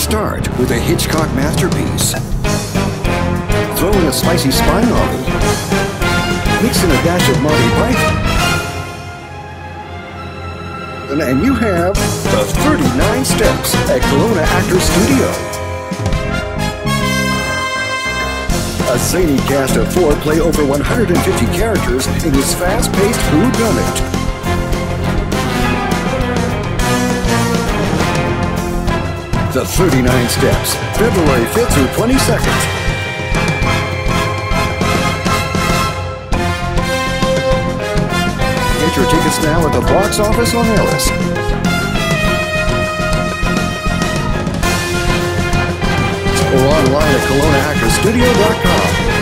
start with a Hitchcock masterpiece. Throw in a spicy spy novel. Mix in a dash of Monty Python. And you have The 39 Steps at Kelowna Actors Studio. A zany cast of 4 play over 150 characters in this fast-paced whodunit. The 39 Steps, February 5th through 22nd. Get your tickets now at the box office on Ellis. Or online at KelownaActorsStudio.com.